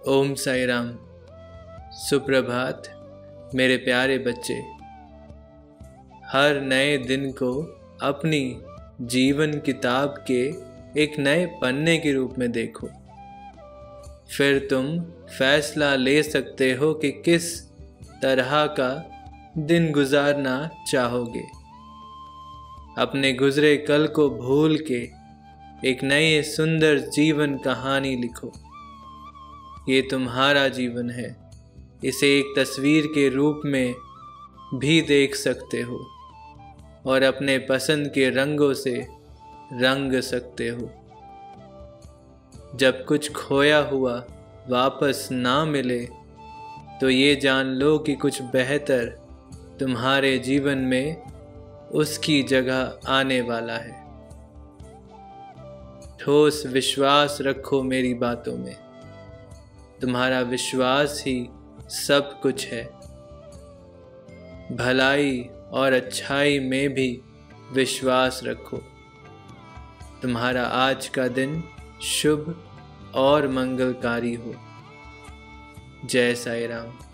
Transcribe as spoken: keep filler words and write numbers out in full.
ओम साई राम। सुप्रभात मेरे प्यारे बच्चे। हर नए दिन को अपनी जीवन किताब के एक नए पन्ने के रूप में देखो। फिर तुम फैसला ले सकते हो कि किस तरह का दिन गुजारना चाहोगे। अपने गुजरे कल को भूल के एक नई सुंदर जीवन कहानी लिखो। ये तुम्हारा जीवन है। इसे एक तस्वीर के रूप में भी देख सकते हो और अपने पसंद के रंगों से रंग सकते हो। जब कुछ खोया हुआ वापस ना मिले तो ये जान लो कि कुछ बेहतर तुम्हारे जीवन में उसकी जगह आने वाला है। ठोस विश्वास रखो मेरी बातों में। तुम्हारा विश्वास ही सब कुछ है। भलाई और अच्छाई में भी विश्वास रखो। तुम्हारा आज का दिन शुभ और मंगलकारी हो। जय साई राम।